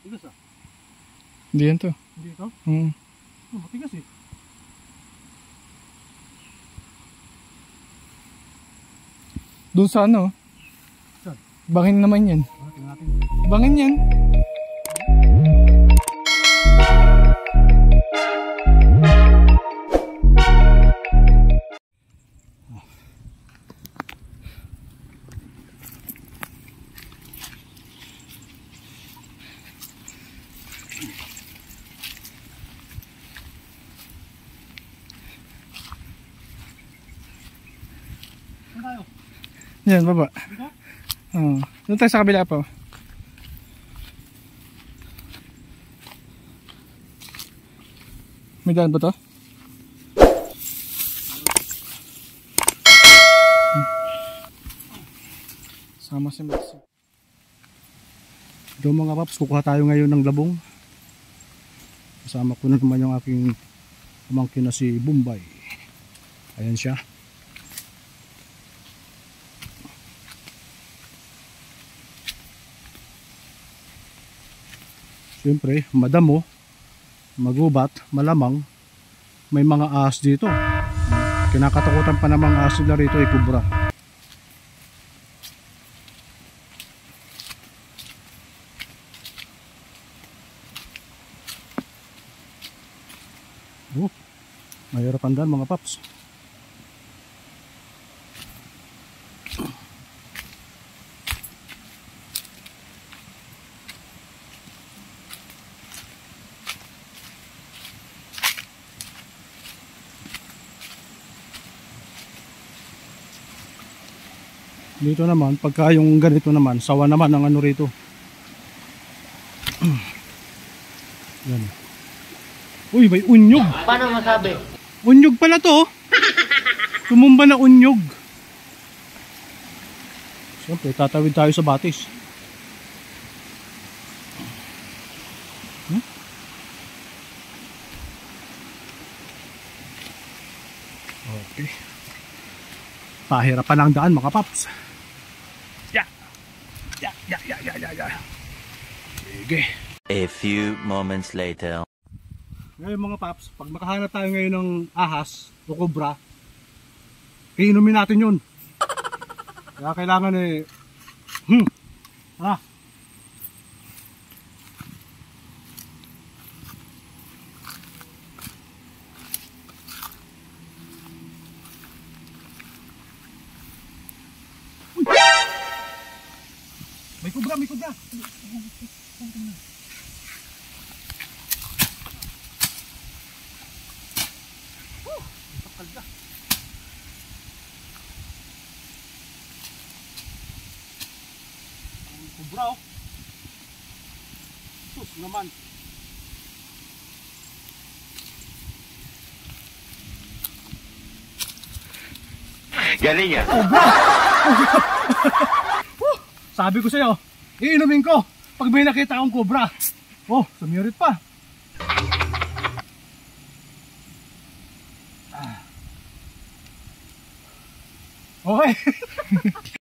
Tigas ah. Hindi yan to. Hindi ito? Oh, matigas eh. Doon sa ano? Saan? Bangin naman yan. Tingnan natin. Bangin yan. Saan tayo? Yan, baba. Dito? Oo. Doon tayo sa kabila pa. May daan ba to? Sama si Maxi. Ito mga paps, kukuha tayo ngayon ng labong. Kasama ko na naman yung aking pamangkin na si Bombay. Ayan siya. Siyempre, madamo, magubat, malamang may mga ahas dito. Kinakatakutan pa namang ahas nila rito ay kubra. Oh, mahirap andan mga paps. Dito naman, pagka yung ganito naman, sawa naman ang ano rito. Yan. Uy, may unyog. Paano masabi? Unyog pala to. Tumumba na unyog. Siyempre, tatawid tayo sa batis. Okay. Pahirapan ang daan mga paps. Ya. Sige. A few moments later. Ngayon mga paps, pag makahanap tayo ngayon ng ahas o kobra, iinumin natin yun. Kaya kailangan tara. May kubra, may kubra. Kalda. Ang kubra oh. Sus naman. Galing yan. Sabi ko sa'yo, iinumin ko pag may nakita akong kubra. Oh, sumirit pa. Okay.